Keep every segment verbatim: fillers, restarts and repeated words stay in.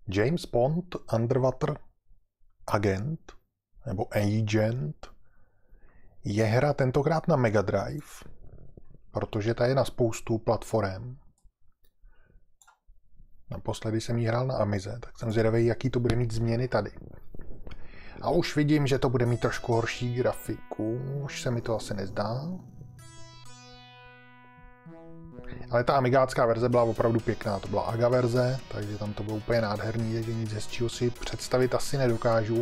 James Bond Underwater Agent, nebo Agent, je hra tentokrát na Mega Drive, protože ta je na spoustu platform. Naposledy jsem ji hrál na Amize, tak jsem zvědavý, jaký to bude mít změny tady. A už vidím, že to bude mít trošku horší grafiku, už se mi to asi nezdá. Ale ta amigácká verze byla opravdu pěkná, to byla Aga verze, takže tam to bylo úplně nádherný, takže nic hezčího si představit asi nedokážu.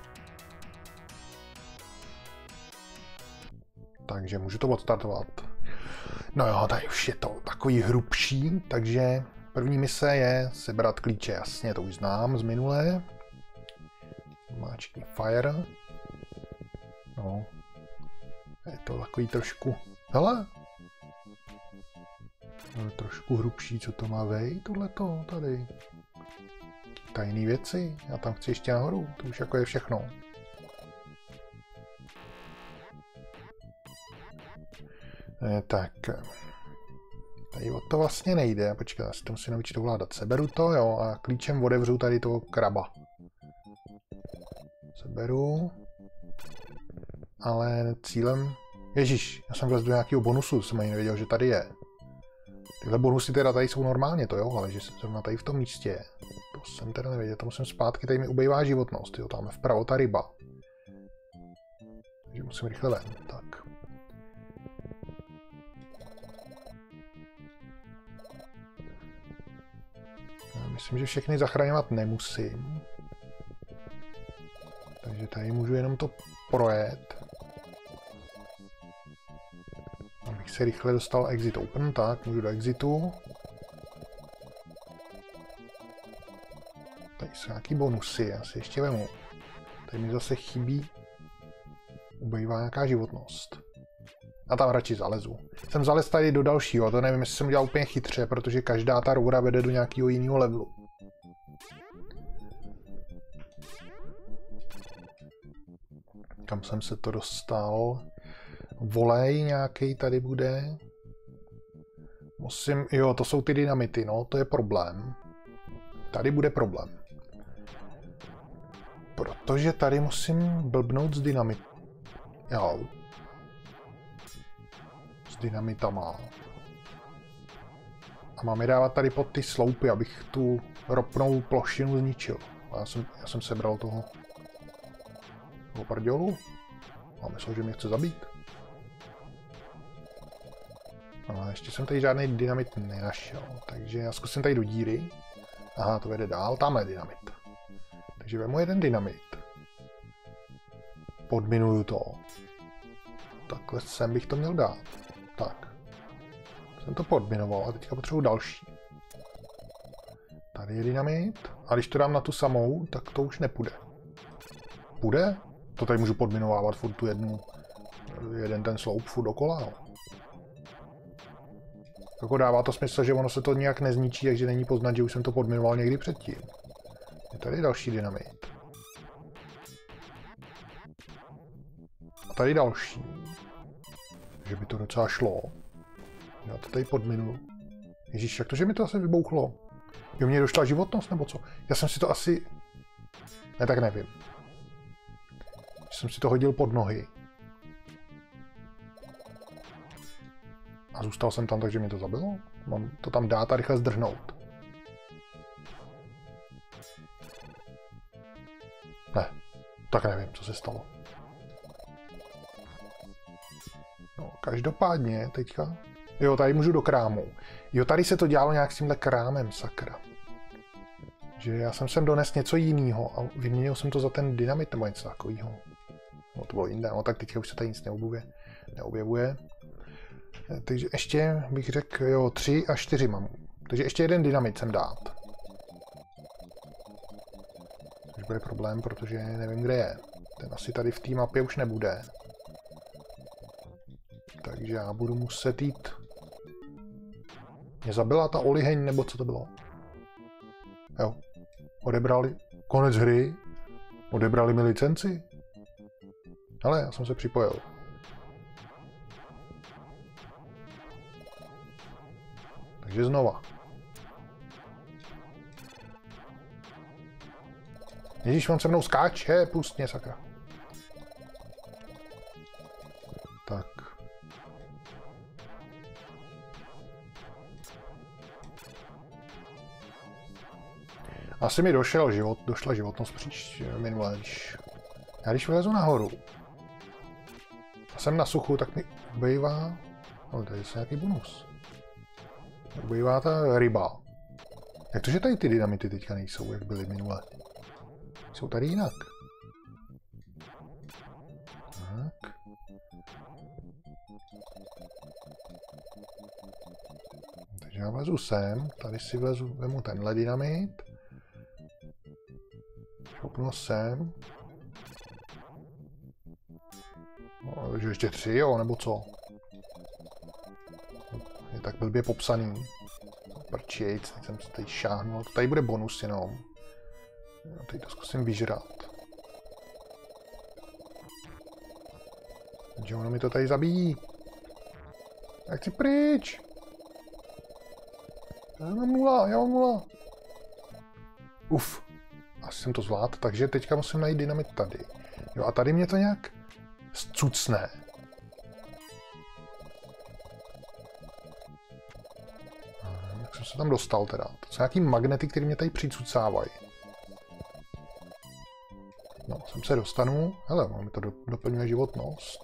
Takže můžu to odstartovat. No jo, tady už je to takový hrubší, takže první mise je sebrat klíče, jasně, to už znám z minulé. Máčkni Fire. No. Je to takový trošku... Hele! No, trošku hrubší, co to má vej, tohleto, tady. Tajný věci, já tam chci ještě nahoru, to už jako je všechno. E, tak. Tady o to vlastně nejde, počkej, já si to musím naučit ovládat. Seberu to, jo, a klíčem otevřu tady toho kraba. Seberu. Ale cílem... Ježíš, já jsem vlez do nějakého bonusu, jsem ani nevěděl, že tady je. Tyhle bonusy teda tady jsou normálně, to jo, ale že jsem zrovna tady v tom místě. To jsem teda nevěděl, to musím zpátky, tady mi ubejvá životnost, jo, tam je vpravo ta ryba. Takže musím rychle ven, tak. Já myslím, že všechny zachraňovat nemusím. Takže tady můžu jenom to projet. Abych se rychle dostal exit open, tak můžu do exitu. Tady jsou nějaký bonusy, já si ještě vemu. Tady mi zase chybí. Ubejvá nějaká životnost. A tam radši zalezu. Jsem zalez tady do dalšího, to nevím, jestli jsem udělal úplně chytře, protože každá ta roura vede do nějakého jiného levelu. Kam jsem se to dostal? Volej nějaký tady bude. Musím, jo, to jsou ty dynamity, no, to je problém. Tady bude problém. Protože tady musím blbnout s dynamit. Jo. S dynamitama. A mám je dávat tady pod ty sloupy, abych tu ropnou plošinu zničil. A já jsem, já jsem sebral toho, toho prdělu. A myslel, že mě chce zabít. No, ještě jsem tady žádný dynamit nenašel, takže já zkusím tady do díry. Aha, to vede dál, tamhle dynamit. Takže vemu jeden dynamit. Podminuju to. Takhle sem bych to měl dát. Tak. Jsem to podminoval a teďka potřebuji další. Tady je dynamit. A když to dám na tu samou, tak to už nepůjde. Půjde? To tady můžu podminovávat furt tu jednu, jeden ten sloup furt dokola, no. Jako dává to smysl, že ono se to nějak nezničí, takže není poznat, že už jsem to podminoval někdy předtím. Je tady další dynamit. A tady další. Že by to docela šlo. Já to tady podminu. Ježíš, jak to, že mi to asi vybouchlo? Jo, mně došla životnost, nebo co? Já jsem si to asi... Ne, tak nevím. Jsem si to hodil pod nohy. A zůstal jsem tam, takže mě to zabilo? Mám to tam dát a rychle zdrhnout. Ne, tak nevím, co se stalo. No, každopádně teďka... Jo, tady můžu do krámu. Jo, tady se to dělalo nějak s tímhle krámem, sakra. Že já jsem sem dones něco jiného a vyměnil jsem to za ten dynamit nebo něco takového. No, to bylo jinde, no tak teďka už se tady nic neobjevuje. neobjevuje. Takže ještě bych řekl, jo, tři a čtyři mám. Takže ještě jeden dynamit sem dát. Což bude problém, protože nevím, kde je. Ten asi tady v té mapě už nebude. Takže já budu muset jít... Mě zabila ta oliheň, nebo co to bylo? Jo. Odebrali... Konec hry. Odebrali mi licenci. Ale já jsem se připojil. Takže znova. Ježíš, on se mnou skáče, pust mě, sakra. Tak. Asi mi došel život, došla životnost příští minulé, když... Já když vylezu nahoru a jsem na suchu, tak mi ubejvá... No, tady je nějaký bonus. Ubejvá ta ryba. Jak to, že tady ty dynamity teďka nejsou, jak byly minule? Jsou tady jinak. Tak. Takže já vlezu sem, tady si vlezu, vemu tenhle dynamit. Šoupnu sem. No, že ještě tři, jo, nebo co? Je tak blbě popsaný. Prčejc, teď jsem se tady šáhnul. Tady bude bonus jenom. Já teď to zkusím vyžrat. Takže ono mi to tady zabíjí. Já chci pryč. Já mám nula, já mám nula. Uf. Asi jsem to zvládl, takže teďka musím najít dynamit tady. Jo, a tady mě to nějak zcucne. Jak jsem se tam dostal teda? To jsou nějaký magnety, které mě tady přicucávají. No, sem se dostanu. Hele, mi to do, doplňuje životnost.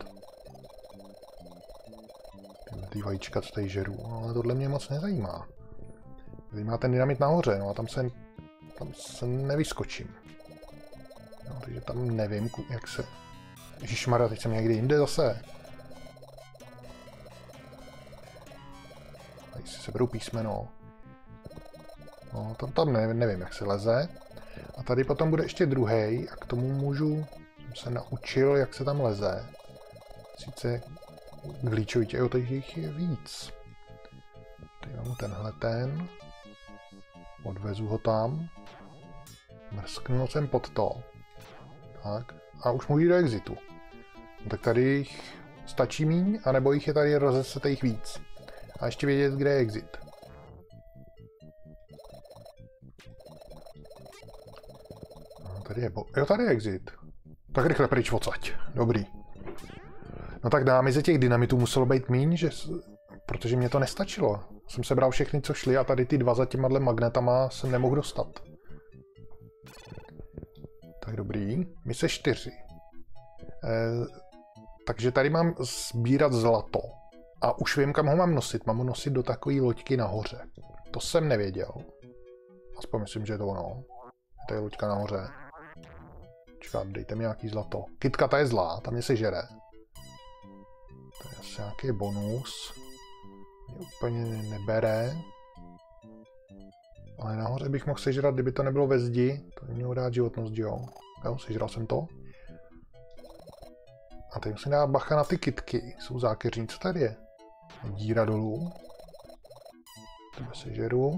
Tyhle ty vajíčka, co tady žeru. No, ale tohle mě moc nezajímá. Zajímá ten dynamit nahoře, no a tam se, tam se nevyskočím. No, takže tam nevím, jak se... Ježišmarja, teď jsem někdy jinde zase. Tady si seberu písmeno. No, tam, tam nevím, nevím, jak se leze. A tady potom bude ještě druhý a k tomu můžu... Jsem se naučil, jak se tam leze. Sice glíčovitě, jo, tady jich je víc. Tady mám tenhle ten. Odvezu ho tam. Mrsknu jsem pod to. Tak. A už můžu jít do exitu. No, tak tady jich stačí míň, anebo jich je tady rozesetých víc. A ještě vědět, kde je exit. No, tady je bo... Jo, tady je exit. Tak rychle pryč odsaď. Dobrý. No tak dámy, ze těch dynamitů muselo být míň, že... protože mě to nestačilo. Jsem sebral všechny, co šly a tady ty dva za těma magnetama jsem nemohl dostat. Tak dobrý. Mise čtyři. E, takže tady mám sbírat zlato. A už vím, kam ho mám nosit. Mám ho nosit do takové loďky nahoře. To jsem nevěděl. Aspoň myslím, že je to ono. To je loďka nahoře. Čekat, dejte mi nějaký zlato. Kytka, ta je zlá, ta mě sežere. To je asi nějaký bonus. Mě úplně nebere. Ale nahoře bych mohl sežrat, kdyby to nebylo ve zdi. To by mělo dát životnost, jo. Jo, sežral jsem to. A teď musím dát bacha na ty kytky. Jsou zákeřní, co tady je? Díra dolů. Tebe sežeru.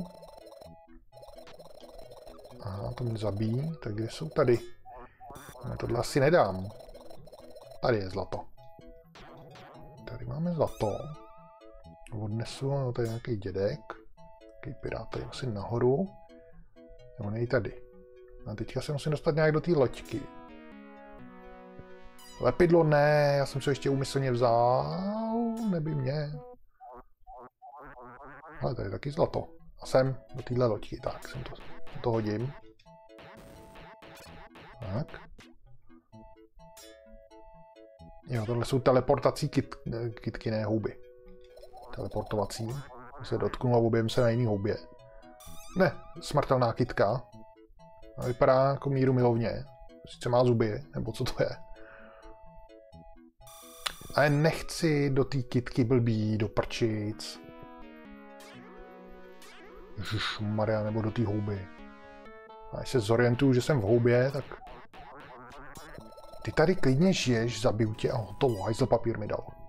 Aha, to mě zabíjí. Tak kde jsou tady? No, tohle asi nedám. Tady je zlato. Tady máme zlato. Odnesu, no tady je nějaký dědek. Nějaký pirát, tady musím nahoru. Nebo nej tady. A teďka se musím dostat nějak do té loďky. Lepidlo ne, já jsem se ještě úmyslně vzal, neby mě. Ale tady je taky zlato. A sem, do téhle loďky, tak, jsem to, to hodím. Tak. Jo, tohle jsou teleportací kyt, kytky, ne houby. Teleportovací. Se dotknu a objevím se na jiný houbě. Ne, smrtelná kytka. A vypadá jako míru milovně. Sice má zuby, nebo co to je. Ale nechci do té kytky blbý, do prčic. Ježišmarja, nebo do té houby. A když se zorientuju, že jsem v houbě, tak... Ty tady klidně žiješ, zabiju tě a hotovo, hajzl papír mi dal.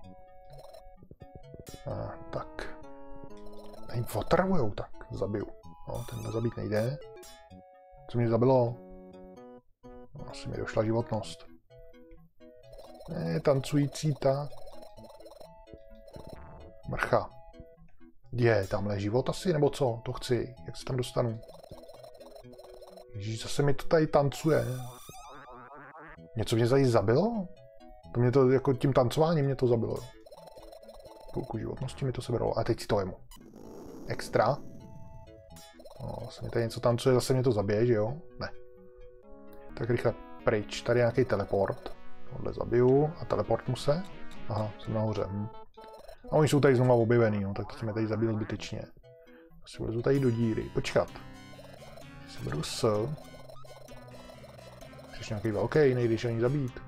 A, tak. Tady otravujou, tak zabiju. No, tenhle zabít nejde. Co mě zabilo? No, asi mi došla životnost. Ne, tancující ta. Mrcha. Je, tamhle život asi, nebo co? To chci. Jak se tam dostanu? Ježíš, zase mi to tady tancuje. Něco mě tady zabilo? To mě to, jako tím tancováním mě to zabilo. Půlku životnosti mi to sebralo. A teď si to jemu. Extra. No, zase mi tady něco tancuje, zase mě to zabije, že jo? Ne. Tak rychle pryč. Tady je nějaký teleport. Tohle zabiju a teleportnu se. Aha, jsem nahoře. Hm. A oni jsou tady znovu objevený, no, tak to se mi tady zabil zbytečně. Asi vlezu tady do díry. Počkat. Si beru s. Jsi nějaký velký, nejdeš ani zabít.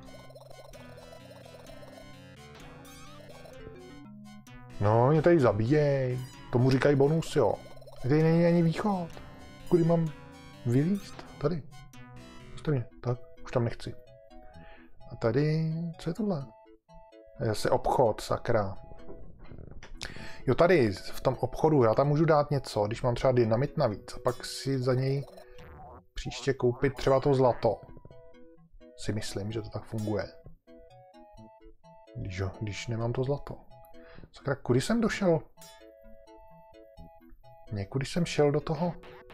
No, mě tady zabíjej. Tomu říkají bonus, jo. Tady není ani východ. Kudy mám vylízt? Tady. Puste mě. Tak, už tam nechci. A tady, co je tohle? Je zase obchod, sakra. Jo, tady, v tom obchodu, já tam můžu dát něco, když mám třeba dynamit navíc. A pak si za něj příště koupit třeba to zlato. Si myslím, že to tak funguje. Když, jo, když nemám to zlato. Sakra, kudy jsem došel? Někudy jsem šel do toho?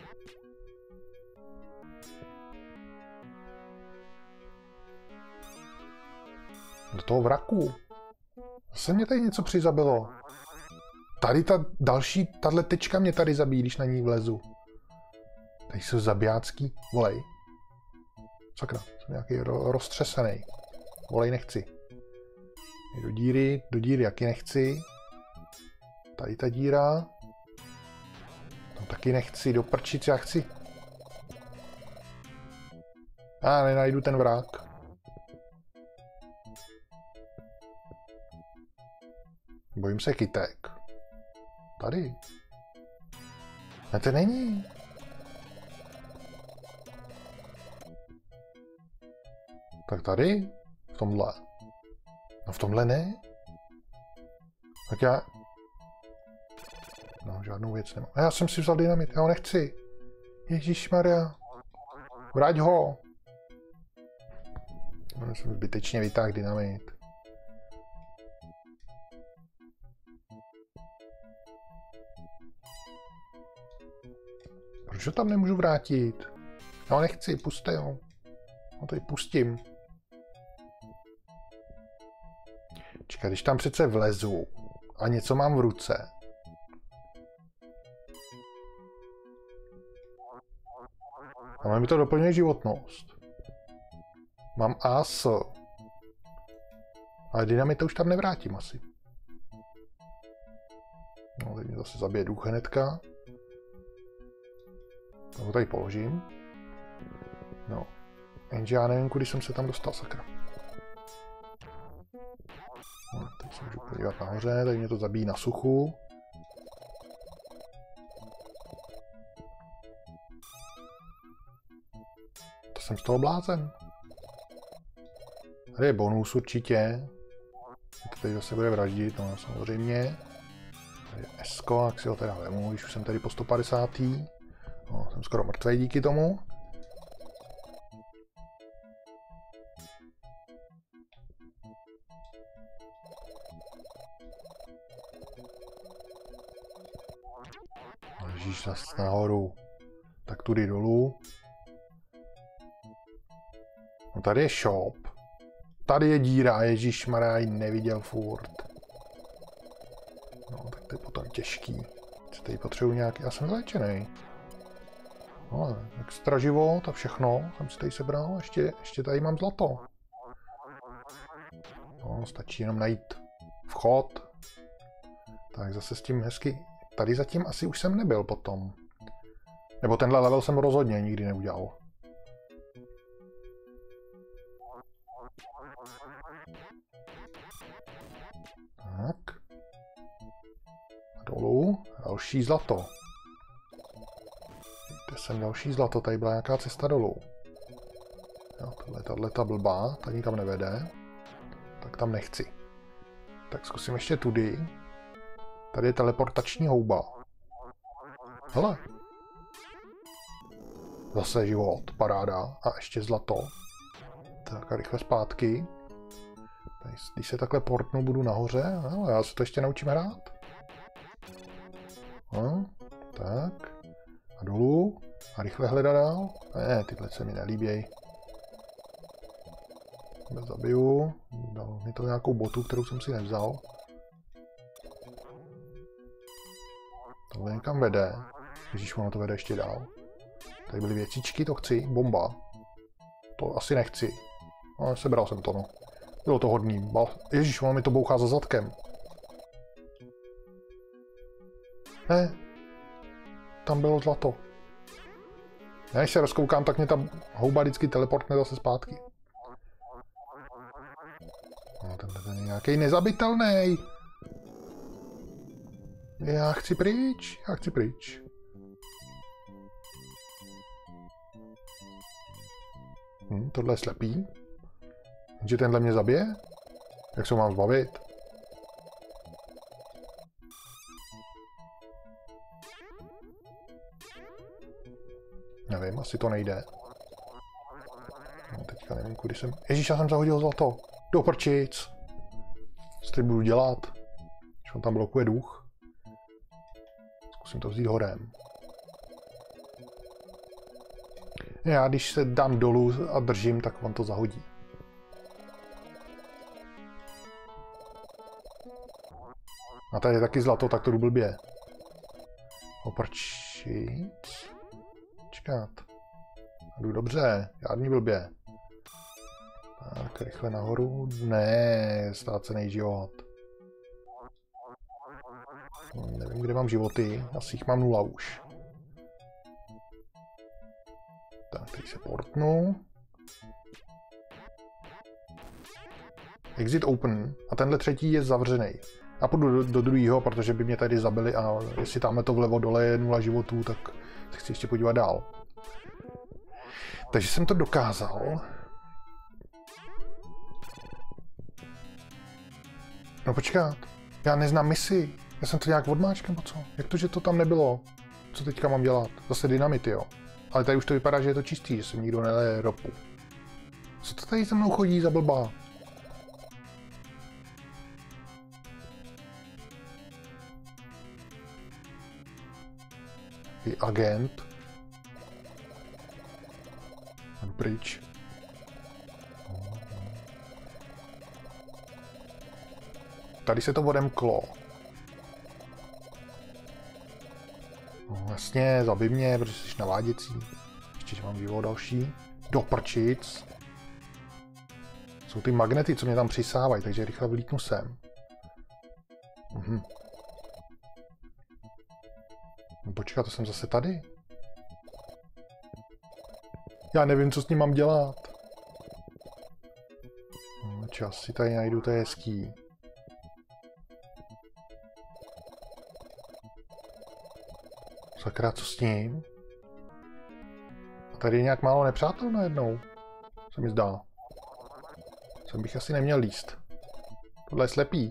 Do toho vraku. Zase mě tady něco přizabilo. Tady ta další, tahle tečka mě tady zabíjí, když na ní vlezu. Tady jsou zabijácký. Volej. Sakra, jsem nějaký ro roztřesený. Volej nechci. Do díry, do díry jaký nechci. Tady ta díra. No taky nechci, do prčic já chci. A nenajdu ten vrak. Bojím se kytek. Tady. Ne, to není. Tak tady? V tomhle. No v tomhle ne? Tak já... No, žádnou věc nemám. A já jsem si vzal dynamit, já ho nechci. Ježišmarja. Vrať ho. No, jsem zbytečně vytáhl dynamit. Proč ho tam nemůžu vrátit? Já ho nechci, puste ho. No tady pustím. Čekaj, když tam přece vlezu a něco mám v ruce. A mi to doplňuje životnost. Mám A S. Ale dynamit to už tam nevrátím asi. No, teď mě zase zabije duch hnedka. Toho tady položím. No. Jenže já nevím, kudy jsem se tam dostal, sakra. No, teď se můžu podívat nahoře, tady mě to zabíjí na suchu. To jsem z toho blázen. Tady je bonus určitě. To tady zase bude vraždit, no samozřejmě. Tady je S-ko, jak si ho teda vemu, když už jsem tady po sto padesátý. No, jsem skoro mrtvý díky tomu. Ježíš, zase nahoru. Tak tudy dolů. No tady je shop. Tady je díra, ježišmarja, já ji neviděl furt. No, tak to je potom těžký. Tady potřebuji nějaký, já jsem zléčený. No, extra život a všechno jsem si tady sebral, ještě, ještě tady mám zlato. No, stačí jenom najít vchod. Tak zase s tím hezky, tady zatím asi už jsem nebyl potom. Nebo tenhle level jsem rozhodně nikdy neudělal. Tak. A dolů, další zlato. Kde jsem další zlato, tady byla nějaká cesta dolů. Jo, tohle, tahle ta blbá, ta nikam nevede. Tak tam nechci. Tak zkusím ještě tudy. Tady je teleportační houba. Hele. Zase život, paráda. A ještě zlato. Tak a rychle zpátky. Tady, když se takhle portnu, budu nahoře. No, já se to ještě naučím hrát. No, tak. A dolů. A rychle hledat dál? Ne, tyhle se mi nelíbějí. Zabiju. Dal mi to nějakou botu, kterou jsem si nevzal. Tohle někam vede. Ježíš, ono to vede ještě dál. Tady byly věcičky, to chci. Bomba. To asi nechci. No, sebral jsem to, no. Bylo to hodný. Ježíš, ono mi to bouchá za zadkem. Ne. Tam bylo zlato. Já když se rozkoukám, tak mě ta houba vždycky teleportne zase zpátky. No, tenhle ten je nějaký nezabitelný. Já chci pryč, já chci pryč. Hm, tohle je slepý. Že tenhle mě zabije? Jak se ho mám zbavit? Nevím, asi to nejde. No, teďka nevím, kudy jsem... Ježíš, já jsem zahodil zlato. Do prčic. Co teď budu dělat? Když on tam blokuje duch. Zkusím to vzít horem. Já když se dám dolů a držím, tak on to zahodí. A tady je taky zlato, tak to jdu blbě. Oprčic. Čekat. Jdu dobře, žádný blbě. Tak, rychle nahoru. Ne, ztrácený život. Nevím, kde mám životy. Asi jich mám nula už. Tak, tady se portnu. Exit open. A tenhle třetí je zavřený. A půjdu do, do druhého, protože by mě tady zabili a jestli tamhle to vlevo dole je nula životů, tak se chci ještě podívat dál. Takže jsem to dokázal. No počkat, já neznám misi. Já jsem to nějak odmáčkal, nebo co? Jak to, že to tam nebylo? Co teďka mám dělat? Zase dynamity, jo. Ale tady už to vypadá, že je to čistý, že sem nikdo neleje ropu. Co to tady se mnou chodí za blbá? Je agent. Jdu pryč. Tady se to odemklo. No, jasně, zabij mě, protože jsi naváděcí. Ještě, že mám život další. Do prčic. Jsou ty magnety, co mě tam přisávají, takže rychle vlítnu sem. Mhm. No počkat, to jsem zase tady. Já nevím, co s ním mám dělat. No, čas si tady najdu, to je hezký. Sakra, co s ním? A tady je nějak málo nepřátel najednou. Se mi zdá. Sem bych asi neměl líst. Tohle je slepý.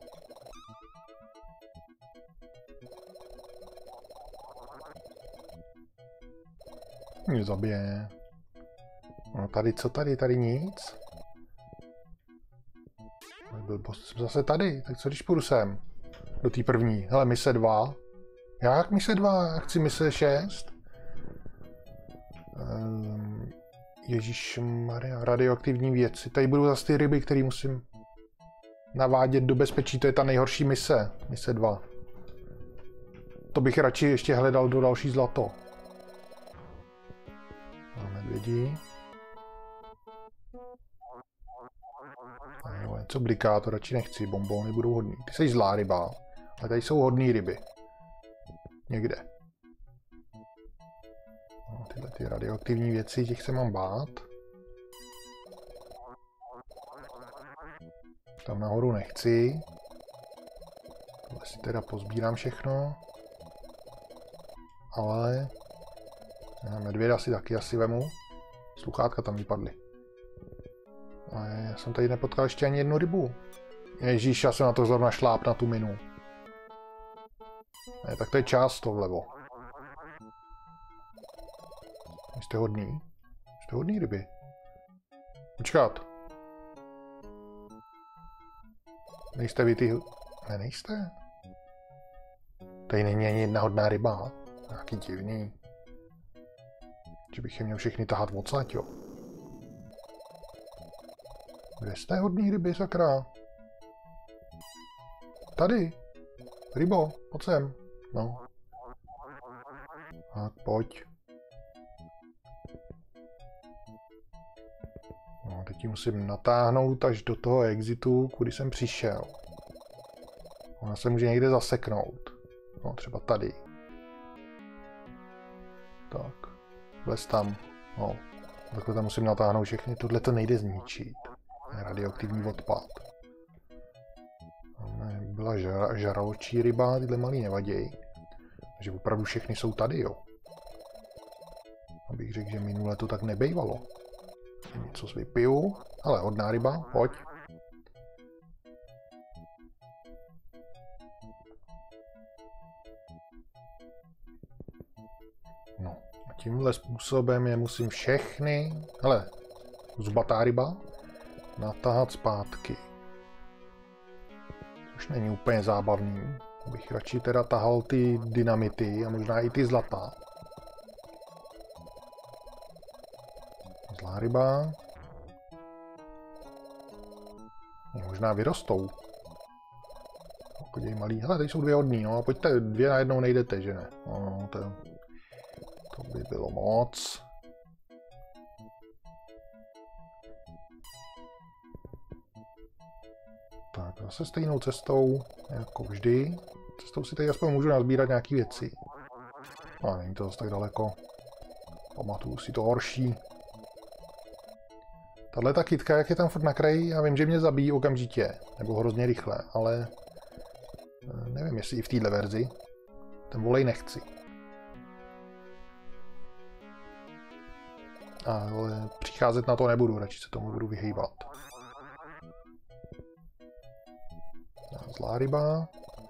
Mě zabije. No tady, co tady? Tady nic. Byl jsem zase tady. Tak co když půjdu sem? Do té první. Hele, mise dva. Jak mise dva? Já chci mise šest. Um, Ježišmarja, radioaktivní věci. Tady budou zase ty ryby, které musím navádět do bezpečí. To je ta nejhorší mise. Mise dva. To bych radši ještě hledal do další zlato. Medvědí. Jo, něco bliká, to radši nechci. Bombóny budou hodný. Ty jsi zlá ryba. Ale tady jsou hodný ryby. Někde. No, tyhle ty radioaktivní věci, těch se mám bát. Tam nahoru nechci. Tohle si teda pozbírám všechno. Ale... medvěda si taky asi vemu. Sluchátka tam vypadly. Ale já jsem tady nepotkal ještě ani jednu rybu. Ježíš, já jsem na to zrovna šláp na tu minu. Ne, tak to je část to vlevo. Jste hodný? Jste hodný ryby. Počkat. Nejste vy ty... Ne, nejste. Tady není ani jedna hodná ryba. Nějaký divný. Že bych je měl všechny tahat odsaď, jo. Kde jste hodný ryby, sakra? Tady. Rybo, pojď sem. No. Tak, pojď. No, teď ji musím natáhnout až do toho exitu, kudy jsem přišel. Ona se může někde zaseknout. No, třeba tady. Tak. Vlez tam. No. Takhle tam musím natáhnout všechny. Tohle to nejde zničit. Radioaktivní odpad. Byla žar, žraločí ryba, tyhle malý nevaděj. Takže opravdu všechny jsou tady, jo. Abych řekl, že minule to tak nebejvalo. Něco si vypiju. Ale hodná ryba, pojď. No, a tímhle způsobem je musím všechny, hele, zubatá ryba, natáhat zpátky. Už není úplně zábavný. Bych radši teda tahal ty dynamity a možná i ty zlatá. Zlá ryba. Možná vyrostou. Chodí malý. Hele, tady jsou dvě hodný, no a pojďte, dvě najednou nejdete, že ne? No, to, to by bylo moc. Tak, zase stejnou cestou, jako vždy. Cestou si tady aspoň můžu nazbírat nějaké věci. A není to zase tak daleko. Pamatuju si to horší. Tahle ta kytka, jak je tam furt na kraji, já vím, že mě zabíjí okamžitě. Nebo hrozně rychle, ale nevím, jestli i v téhle verzi. Ten volej nechci. Ale přicházet na to nebudu, radši se tomu budu vyhýbat. Zlá ryba.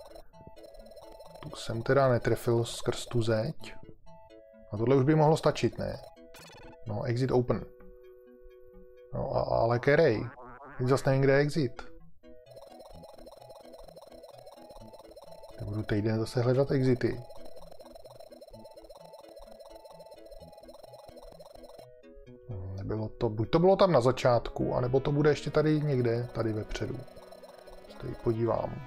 Tu jsem teda netrefil skrz tu zeď. A tohle už by mohlo stačit, ne? No, exit open. No, a, ale kerej. Teď zase nevím, kde je exit. Nebudu týden zase hledat exity. Nebylo to, buď to bylo tam na začátku, anebo to bude ještě tady někde, tady vepředu. Tady podívám.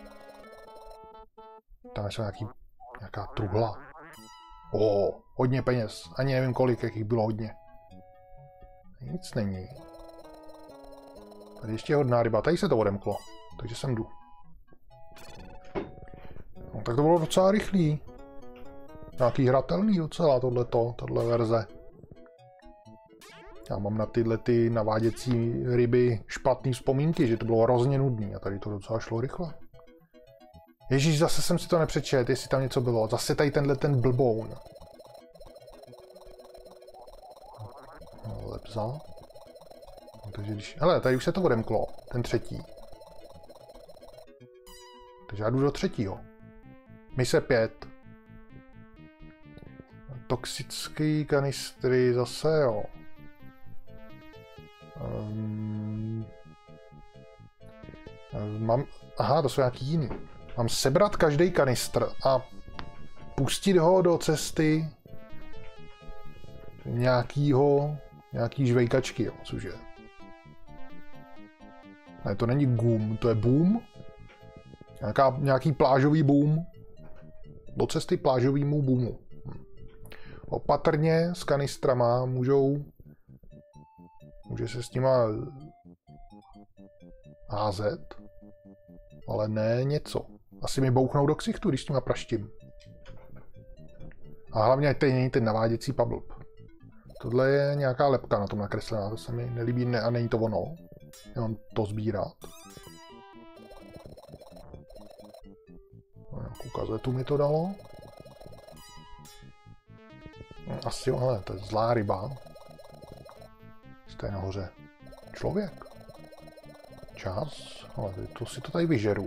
Tam je nějaký, nějaká truhla. O, hodně peněz. Ani nevím kolik, jakých bylo hodně. Nic není. Tady ještě hodná ryba. Tady se to odemklo. Takže sem jdu. No, tak to bylo docela rychlý. Nějaký hratelný docela tohleto, tahle verze. Já mám na tyhle ty naváděcí ryby špatný vzpomínky, že to bylo hrozně nudný a tady to docela šlo rychle. Ježíš, zase jsem si to nepřečet, jestli tam něco bylo. Zase tady tenhle ten blboun. Lepza. No, takže když... Hele, tady už se to odemklo. Ten třetí. Takže já jdu do třetího. Mise pět. Toxický kanistry zase, jo. Um, mám... Aha, to jsou nějaký jiný. Mám sebrat každý kanistr a pustit ho do cesty nějakýho, nějaký žvejkačky, jo, cože. Ne, to není gum, to je boom. Nějaká, nějaký plážový boom. Do cesty plážovýmu boomu. Hm. Opatrně s kanistrama můžou... Může se s nima házet, ale ne něco. Asi mi bouchnou do ksichtu, když s nima praštím. A hlavně to není ten naváděcí pablb. Tohle je nějaká lepka na tom nakreslená, to se mi nelíbí ne, a není to ono. Jenom to sbírat. Nějakou kazetu mi to dalo. Asi jo, ale to je zlá ryba. To je nahoře člověk. Čas. Ale to si to tady vyžeru.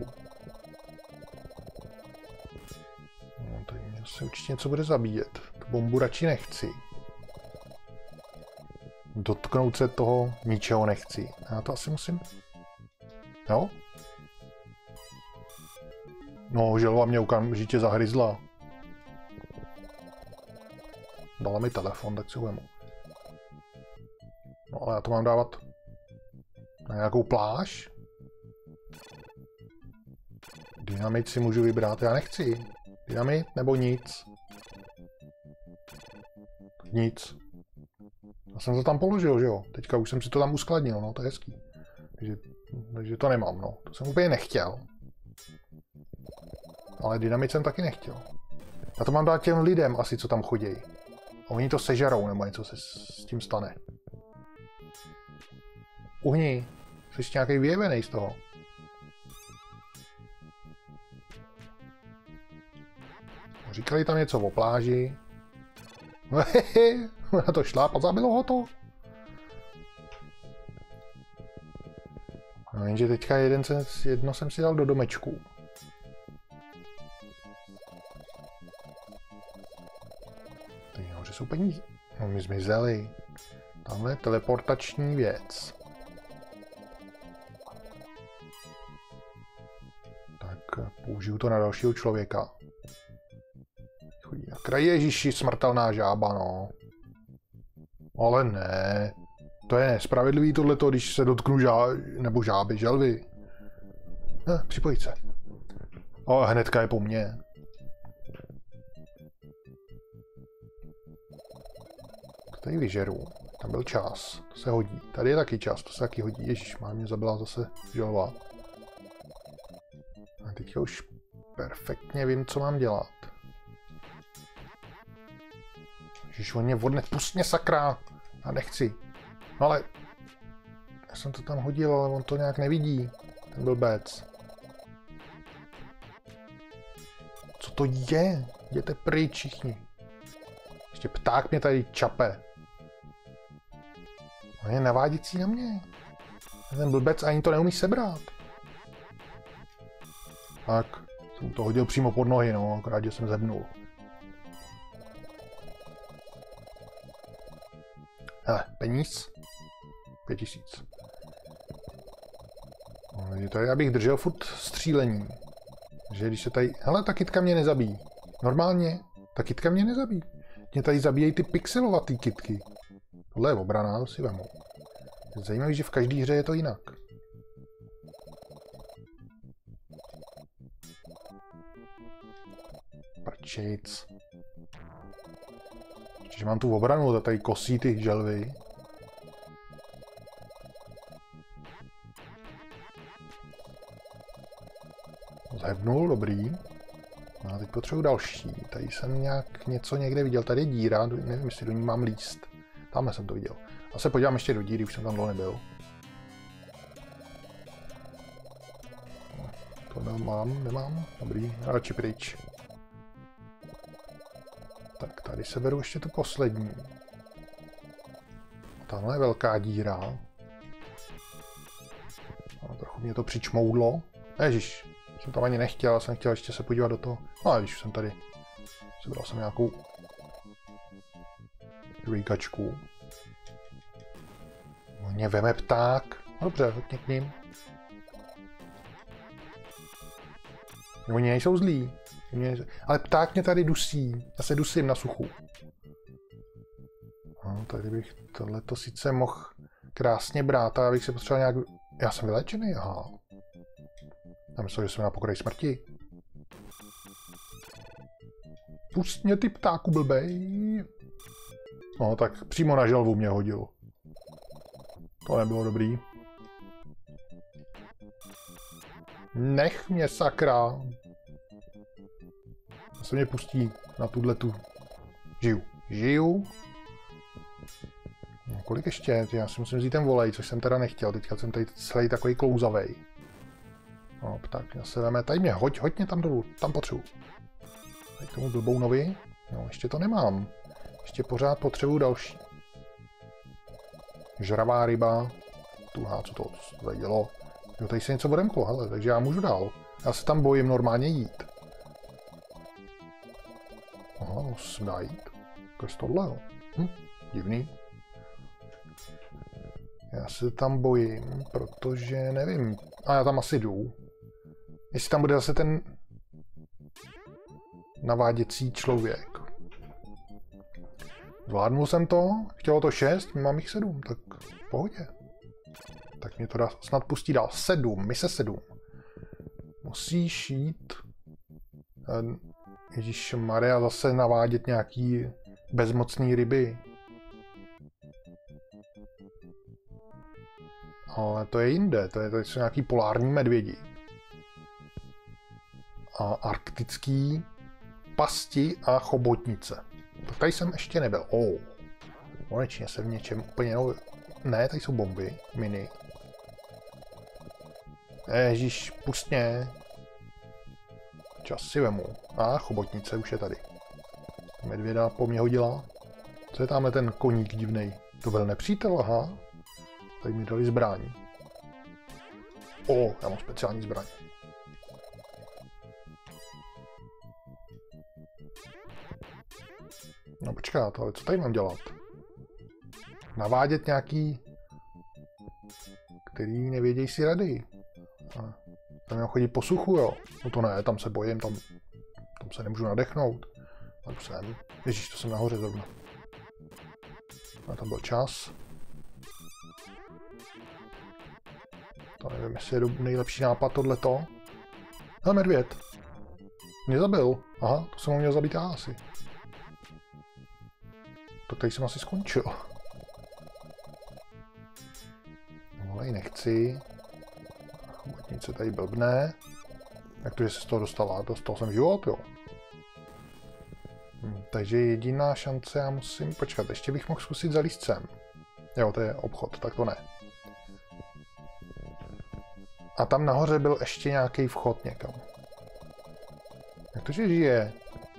No, tady mě se určitě něco bude zabíjet. Tu bombu radši nechci. Dotknout se toho ničeho nechci. Já to asi musím... Jo? No, želva mě okamžitě zahryzla. dala mi telefon, tak si ho vemu. No ale já to mám dávat na nějakou pláž? Dynamit si můžu vybrat, já nechci. Dynamit nebo nic? Nic. Já jsem to tam položil, že jo? Teďka už jsem si to tam uskladnil, no to je hezký. Takže, takže to nemám, no. To jsem úplně nechtěl. Ale dynamit jsem taky nechtěl. Já to mám dát těm lidem asi, co tam chodí. A oni to sežerou, nebo něco se s tím stane. Uhni. Jsi nějaký vyjevený z toho. Říkali tam něco o pláži. Na to šláp a zabilo ho to. No jenže teďka jeden jsem, jedno jsem si dal do domečku. Tady nahoře jsou peníze. No my zmizeli. Tamhle je teleportační věc. Tak použiju to na dalšího člověka. Chodí na kraj, ježiši, smrtelná žába, no. Ale ne. To je nespravedlivý tohleto, když se dotknu žá... nebo žáby, želvy. Eh, připojit se. O, hnedka je po mně. To tady vyžeru. Tam byl čas. To se hodí. Tady je taky čas. To se taky hodí. Ježíš, má mě zabila zase želva. A teď už perfektně vím, co mám dělat. Ježiš, on mě vodne. Pust mě, sakra. Já nechci. No ale... Já jsem to tam hodil, ale on to nějak nevidí. Ten blbec. Co to je? Jděte pryč všichni. Ještě pták mě tady čape. On je naváděcí na mě. Ten blbec ani to neumí sebrat. Tak. Jsem to hodil přímo pod nohy, no. Akorát, že jsem zebnul. Hele, peníz. Pět tisíc. No, tady abych držel furt střílení. Že když se tady... Hele, ta kytka mě nezabíjí. Normálně. Ta kytka mě nezabíjí. Mě tady zabíjejí ty pixelovatý kytky. Tohle je obrana, to si vemu. Zajímavé, že v každé hře je to jinak. Prčic. Že mám tu obranu, tady kosí ty želvy. Zhebnul, dobrý. No a teď potřebuji další. Tady jsem nějak něco někde viděl. Tady je díra, nevím, jestli do ní mám líst. Tamhle jsem to viděl. A se podívám ještě do díry, už jsem tam dlouho nebyl. To nemám, nemám. Dobrý, radši pryč. Tak tady se beru ještě tu poslední. Tamhle je velká díra. A trochu mě to přičmoudlo. Ježiš, jsem tam ani nechtěl, jsem chtěl ještě se podívat do toho. No a když jsem tady. Sebral jsem nějakou dvojkačku. Mě veme pták. No dobře, hodně k ním. Oni nejsou zlí. Ale pták mě tady dusí. Já se dusím na suchu. No, tady bych tohleto sice mohl krásně brát, ale bych se potřeboval nějak... Já jsem vylečený, aha. Já myslel, že jsem na pokraji smrti. Pust mě, ty ptáku blbej. No, tak přímo na želvu mě hodil. To nebylo dobrý. Nech mě, sakra. Se mě pustí na tuhletu. Žiju. Žiju. No, kolik ještě? Já si musím vzít ten volej, což jsem teda nechtěl. Teďka jsem tady celý takový klouzavej. No, tak já se veme. Tady mě hoď, hoď mě tam dolů. Tam potřebuji. Tady k tomu blbounovi. No, ještě to nemám. Ještě pořád potřebuji další. Žravá ryba. Tuhá, co to tady dělo? Jo, tady se něco odemklo, hele, takže já můžu dál. Já se tam bojím normálně jít. Aha, musím najít. To je tohle, jo. Hm, divný. Já se tam bojím, protože nevím. A já tam asi jdu. Jestli tam bude zase ten naváděcí člověk. Zvládnul jsem to, chtělo to šest, mám jich sedm, tak v pohodě. Tak mě to dá, snad pustí dál. sedm, mise sedm. Musíš jít... Ježišmarja, zase navádět nějaký bezmocný ryby. Ale to je jinde, to, je, to jsou nějaký polární medvědi. A arktický pasti a chobotnice. Tak tady jsem ještě nebyl. Oh, konečně jsem v něčem úplně nový. Ne, tady jsou bomby, mini. Ježíš, pust mě. Čas si vemu. A chobotnice už je tady. Medvěda po mě hodila. Co je tamhle ten koník divnej? To byl nepřítel, aha. Tady mi dali zbraň. O, já mám speciální zbraň. No počkat, ale co tady mám dělat? Navádět nějaký, který nevědějí si rady. A tam mám chodit po suchu, jo? No to ne, tam se bojím, tam, tam se nemůžu nadechnout. Tam jsem. Ježíš, to jsem nahoře zrovna. A tam byl čas. To nevím, jestli je nejlepší nápad tohleto. Hele, medvěd. Mě zabil. Aha, to jsem ho měl zabít já asi. To tady jsem asi skončil. No, ale nechci. Chobotnice tady blbne. Jak to, že se z toho dostala? Dostal jsem život, jo. Hm, takže jediná šance, já musím počkat. Ještě bych mohl zkusit zalízt sem. Jo, to je obchod, tak to ne. A tam nahoře byl ještě nějaký vchod někam. Jak to, že žije?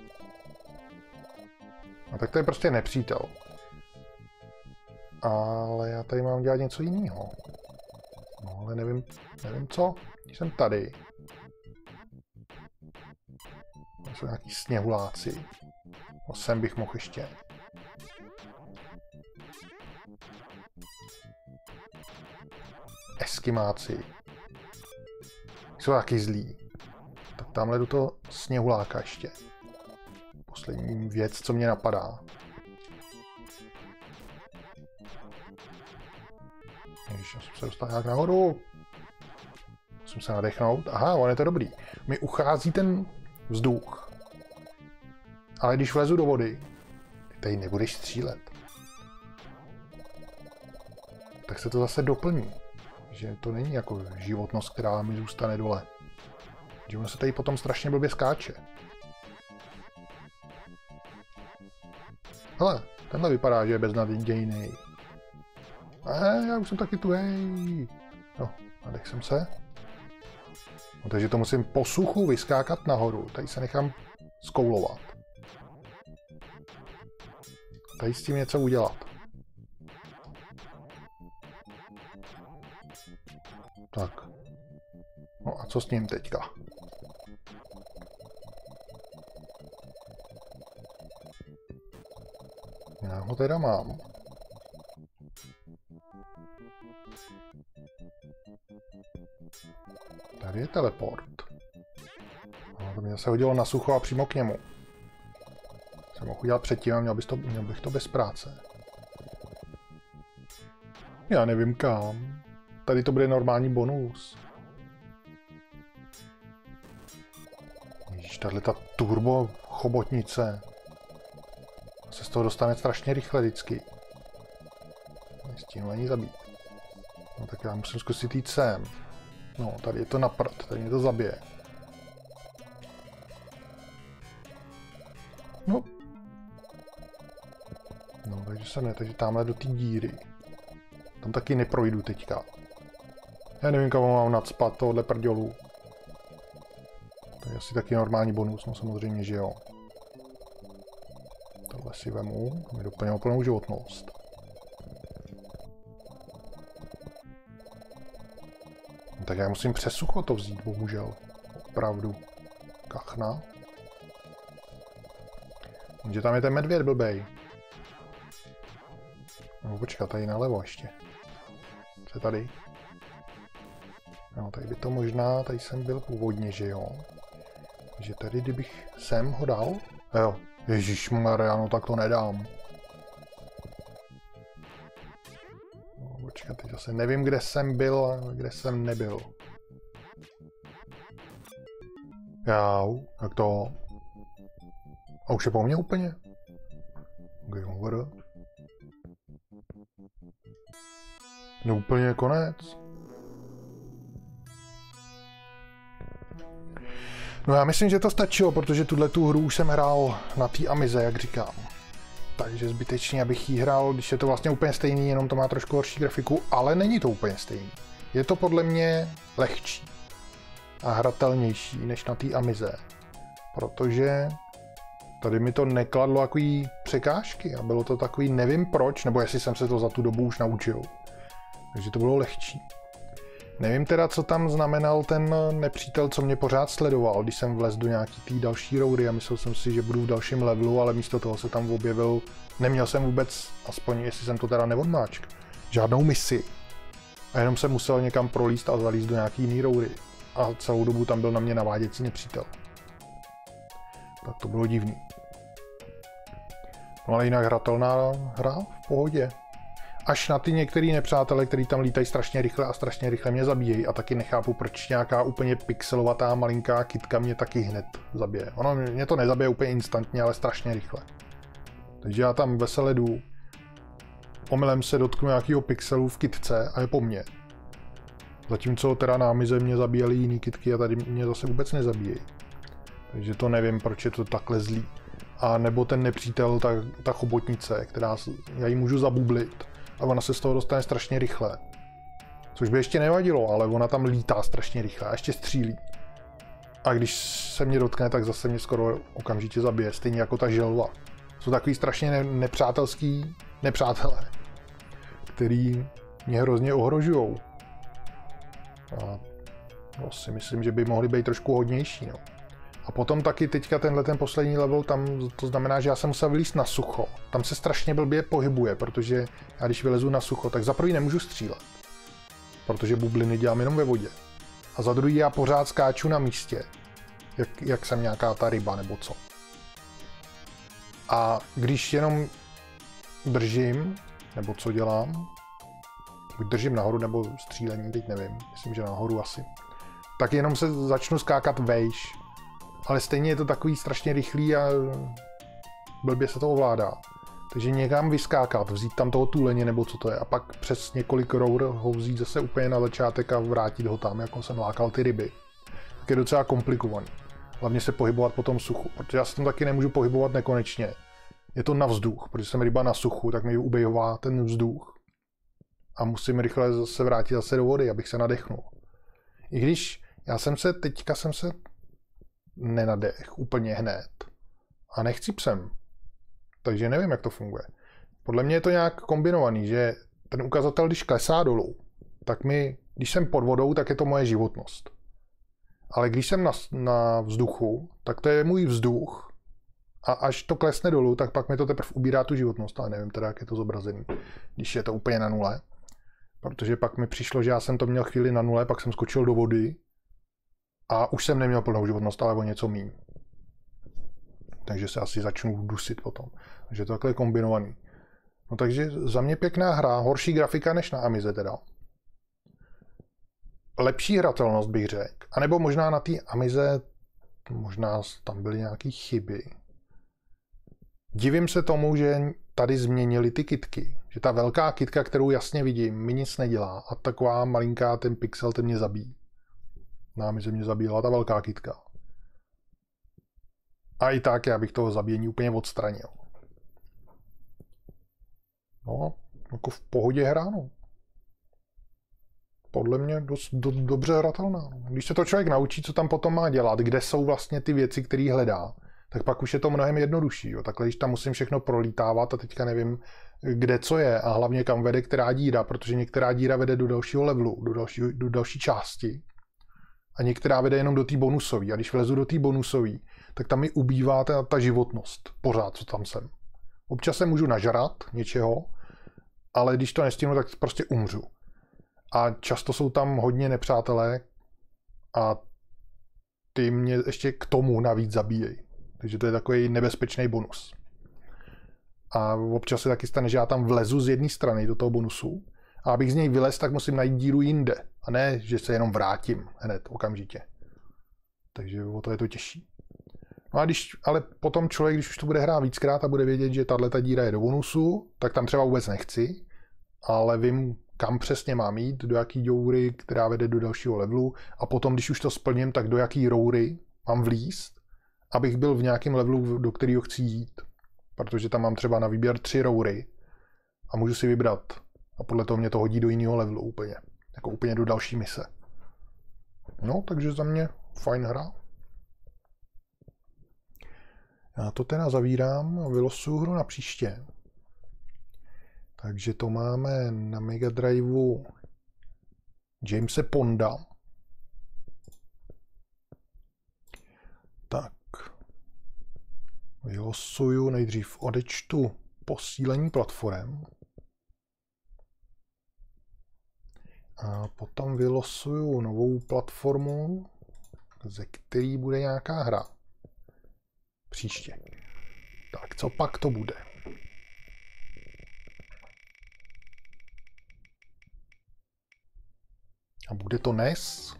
No tak to je prostě nepřítel. Ale já tady mám dělat něco jiného. No ale nevím, nevím co. Jsem tady. To jsou nějaký sněhuláci. No sem bych mohl ještě. Eskimáci. Jsou taky zlí. Tak tamhle do toho sněhuláka ještě. Poslední věc, co mě napadá. Ježiš, já jsem se dostal nějak nahoru. Musím se nadechnout. Aha, on je to dobrý. Mi uchází ten vzduch. Ale když vlezu do vody, ty tady nebudeš střílet. Tak se to zase doplní. Že to není jako životnost, která mi zůstane dole. Že on se tady potom strašně blbě skáče. Hele, tenhle vypadá, že je beznadějný. Eh, já už jsem taky tu, hej. No, nadech jsem se. No, takže to musím po suchu vyskákat nahoru. Tady se nechám skoulovat. Tady s tím něco udělat. Tak. No a co s ním teďka? Já ho teda mám. Tady je teleport. No, to mě zase hodilo na sucho a přímo k němu. Jsem mohl udělat předtím a měl bych to, měl bych to bez práce. Já nevím kam. Tady to bude normální bonus. Ježíš, tato turbo chobotnice se z toho dostane strašně rychle vždycky. Nestihnu ani zabít. No tak já musím zkusit jít sem. No, tady je to na prd, tady mě to zabije. No. No, takže se ne, takže tamhle do té díry. Tam taky neprojdu teďka. Já nevím, kam mám nacpat tohle prdělu. To je asi taky normální bonus, no samozřejmě, že jo. Tohle si vemu, to mi doplňuje plnou životnost. No, tak já musím přes sucho to vzít, bohužel. Opravdu. Kachna. Jenže tam je ten medvěd blbej. No počkat, tady nalevo ještě. Co je tady? No, tady by to možná, tady jsem byl původně, že jo. Takže tady, kdybych sem ho dal, jo, ježišmarja, no tak to nedám. Počkat, teď zase nevím, kde jsem byl a kde jsem nebyl. Jau, jak to? A už je po mně úplně? Game over. No úplně konec. No já myslím, že to stačilo, protože tuhle tu hru už jsem hrál na té Amize, jak říkám. Takže zbytečně, abych jí hrál, když je to vlastně úplně stejný, jenom to má trošku horší grafiku, ale není to úplně stejný. Je to podle mě lehčí a hratelnější než na té Amize, protože tady mi to nekladlo takový překážky a bylo to takový, nevím proč, nebo jestli jsem se to za tu dobu už naučil. Takže to bylo lehčí. Nevím teda, co tam znamenal ten nepřítel, co mě pořád sledoval, když jsem vlez do nějaký té další roury a myslel jsem si, že budu v dalším levelu, ale místo toho se tam objevil, neměl jsem vůbec, aspoň jestli jsem to teda neodmáčk, žádnou misi. A jenom jsem musel někam prolíst a zalíst do nějaký jiný roury. A celou dobu tam byl na mě naváděcí nepřítel. Tak to bylo divný. No ale jinak hratelná hra v pohodě. Až na ty některý nepřátelé, kteří tam lítají strašně rychle a strašně rychle mě zabíjejí a taky nechápu, proč nějaká úplně pixelovatá malinká kytka mě taky hned zabije. Ono mě to nezabije úplně instantně, ale strašně rychle. Takže já tam vesele jdu, omylem se dotknu nějakého pixelu v kytce a je po mně. Zatímco teda na Amize mě zabíjeli jiný kytky a tady mě zase vůbec nezabíjejí. Takže to nevím, proč je to takhle zlý. A nebo ten nepřítel, ta, ta chobotnice, která já ji můžu zabublit. A ona se z toho dostane strašně rychle. Což by ještě nevadilo, ale ona tam lítá strašně rychle a ještě střílí. A když se mě dotkne, tak zase mě skoro okamžitě zabije, stejně jako ta želva. Jsou takový strašně ne- nepřátelský nepřátelé, který mě hrozně ohrožujou. A no, si myslím, že by mohli být trošku hodnější. No. A potom taky teďka tenhle ten poslední level, tam to znamená, že já jsem musel vylízt na sucho. Tam se strašně blbě pohybuje, protože já když vylezu na sucho, tak za prvý nemůžu střílet. Protože bubliny dělám jenom ve vodě. A za druhý já pořád skáču na místě, jak, jak jsem nějaká ta ryba nebo co. A když jenom držím, nebo co dělám, buď držím nahoru nebo střílení, teď nevím, myslím, že nahoru asi, tak jenom se začnu skákat vejš. Ale stejně je to takový strašně rychlý a blbě se to ovládá. Takže někam vyskákat, vzít tam toho tuleně nebo co to je a pak přes několik rour ho vzít zase úplně na začátek a vrátit ho tam, jako jsem lákal ty ryby. Tak je docela komplikovaný. Hlavně se pohybovat po tom suchu, protože já se tam taky nemůžu pohybovat nekonečně. Je to na vzduch, protože jsem ryba na suchu, tak mi ubejová ten vzduch. A musím rychle zase vrátit zase do vody, abych se nadechnul. I když já jsem se, teďka jsem se nenadech úplně hned. A nechci psem. Takže nevím, jak to funguje. Podle mě je to nějak kombinovaný, že ten ukazatel, když klesá dolů, tak mi, když jsem pod vodou, tak je to moje životnost. Ale když jsem na, na vzduchu, tak to je můj vzduch. A až to klesne dolů, tak pak mi to teprve ubírá tu životnost. Ale nevím teda, jak je to zobrazený, když je to úplně na nule. Protože pak mi přišlo, že já jsem to měl chvíli na nule, pak jsem skočil do vody a už jsem neměl plnou životnost, ale o něco míň. Takže se asi začnu dusit potom. Takže to takhle je kombinovaný. No takže za mě pěkná hra, horší grafika než na Amize teda. Lepší hratelnost bych řekl. A nebo možná na té Amize, možná tam byly nějaké chyby. Divím se tomu, že tady změnili ty kytky. Že ta velká kytka, kterou jasně vidím, mi nic nedělá. A taková malinká, ten pixel, ten mě zabíjí. Na Amize mě zabíjela ta velká kytka. A i tak já bych toho zabíjení úplně odstranil. No, jako v pohodě hra, no. Podle mě dost, do, dobře hratelná. No. Když se to člověk naučí, co tam potom má dělat, kde jsou vlastně ty věci, které hledá, tak pak už je to mnohem jednodušší. Jo. Takhle, když tam musím všechno prolítávat a teďka nevím, kde co je a hlavně kam vede která díra, protože některá díra vede do dalšího levelu, do další, do další části a některá vede jenom do té bonusové. A když vlezu do té bonusové, tak tam mi ubývá ta, ta životnost pořád, co tam jsem. Občas se můžu nažrat něčeho, ale když to nestihnu, tak prostě umřu. A často jsou tam hodně nepřátelé a ty mě ještě k tomu navíc zabíjejí. Takže to je takový nebezpečný bonus. A občas se taky stane, že já tam vlezu z jedné strany do toho bonusu A abych z něj vylez, tak musím najít díru jinde. A ne, že se jenom vrátím hned, okamžitě. Takže o to je to těžší. No a když, ale potom člověk, když už to bude hrát víckrát a bude vědět, že tahle díra je do bonusu, tak tam třeba vůbec nechci, ale vím, kam přesně mám jít, do jaký díry, která vede do dalšího levelu, a potom, když už to splním, tak do jaký roury mám vlízt, abych byl v nějakém levelu, do kterého chci jít. Protože tam mám třeba na výběr tři roury a můžu si vybrat. A podle toho mě to hodí do jiného levelu úplně. Jako úplně do další mise. No, takže za mě fajn hra. Já to teda zavírám a vylosuju hru na příště. Takže to máme na Mega Driveu Jamese Ponda. Tak. Vylosuju, nejdřív odečtu posílení platform. A potom vylosuju novou platformu, ze který bude nějaká hra. Příště. Tak, co pak to bude? A bude to N E S?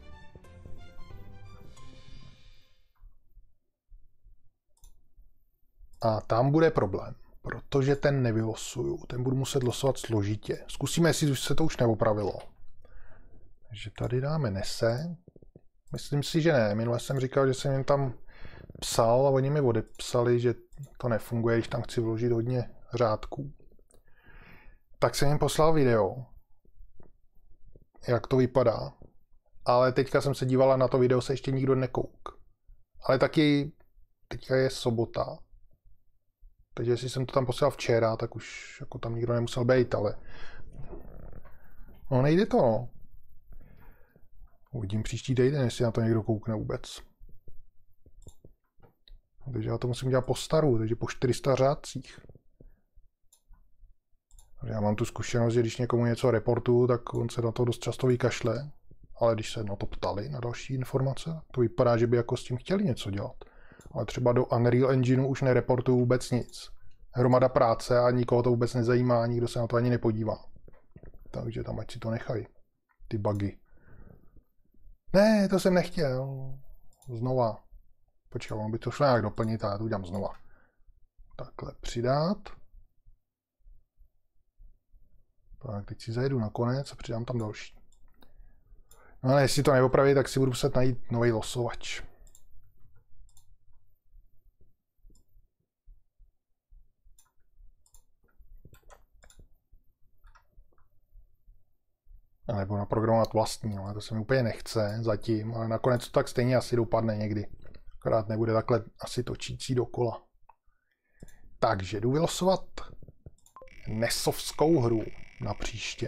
A tam bude problém, protože ten nevylosuju. Ten budu muset losovat složitě. Zkusíme, jestli se to už neopravilo. Takže tady dáme nese. Myslím si, že ne. Minule jsem říkal, že jsem jim tam psal a oni mi odepsali, že to nefunguje, když tam chci vložit hodně řádků. Tak jsem jim poslal video, jak to vypadá. Ale teďka jsem se dívala na to video, se ještě nikdo nekouk. Ale taky teďka je sobota. Takže jestli jsem to tam poslal včera, tak už jako tam nikdo nemusel být, ale no nejde to, no. Uvidím příští týden, jestli na to někdo koukne vůbec. Takže já to musím dělat po staru, takže po čtyři sta řádcích. Já mám tu zkušenost, že když někomu něco reportuju, tak on se na to dost často vykašle. Ale když se na to ptali, na další informace, to vypadá, že by jako s tím chtěli něco dělat. Ale třeba do Unreal Engineu už nereportuju vůbec nic. Hromada práce a nikoho to vůbec nezajímá, nikdo se na to ani nepodívá. Takže tam ať si to nechají. Ty bugy. Ne, to jsem nechtěl. Znova. Počkej, on by to šlo nějak doplnit a já to udělám znova. Takhle přidat. Tak, teď si zajedu na konec a přidám tam další. No ale jestli to neopraví, tak si budu muset najít nový losovač. A nebo naprogramovat vlastní, no, to se mi úplně nechce zatím, ale nakonec to tak stejně asi dopadne někdy. Akorát nebude takhle asi točící dokola. Takže jdu vylosovat nesovskou hru na příště.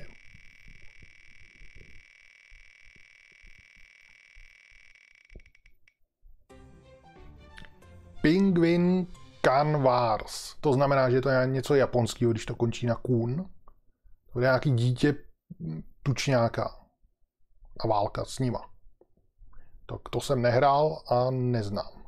Penguin Can Wars. To znamená, že to je něco japonského, když to končí na kun. To je nějaký dítě tučňáka a válka s nima. Tak to jsem nehrál a neznám.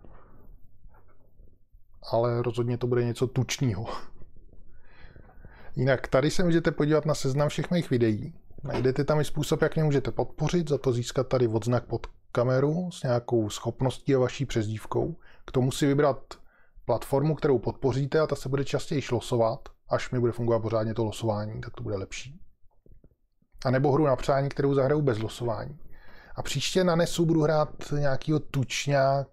Ale rozhodně to bude něco tučného. Jinak tady se můžete podívat na seznam všech mých videí. Najdete tam i způsob, jak mě můžete podpořit, za to získat tady odznak pod kameru s nějakou schopností a vaší přezdívkou. K tomu si vybrat platformu, kterou podpoříte a ta se bude častěji losovat, až mi bude fungovat pořádně to losování, tak to bude lepší. A nebo hru na přání, kterou zahraju bez losování. A příště na nesu budu hrát nějakýho tučňáka,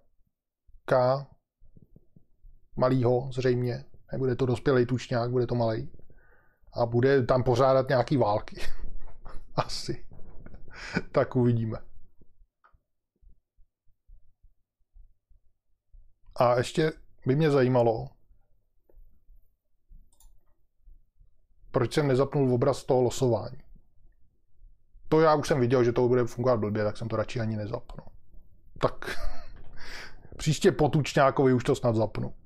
malýho zřejmě. Nebude to dospělej tučňák, bude to malej. A bude tam pořádat nějaký války. Asi. Tak uvidíme. A ještě by mě zajímalo, proč jsem nezapnul obraz toho losování. To já už jsem viděl, že to bude fungovat blbě, tak jsem to radši ani nezapnul. Tak příště po tučňákovi už to snad zapnu.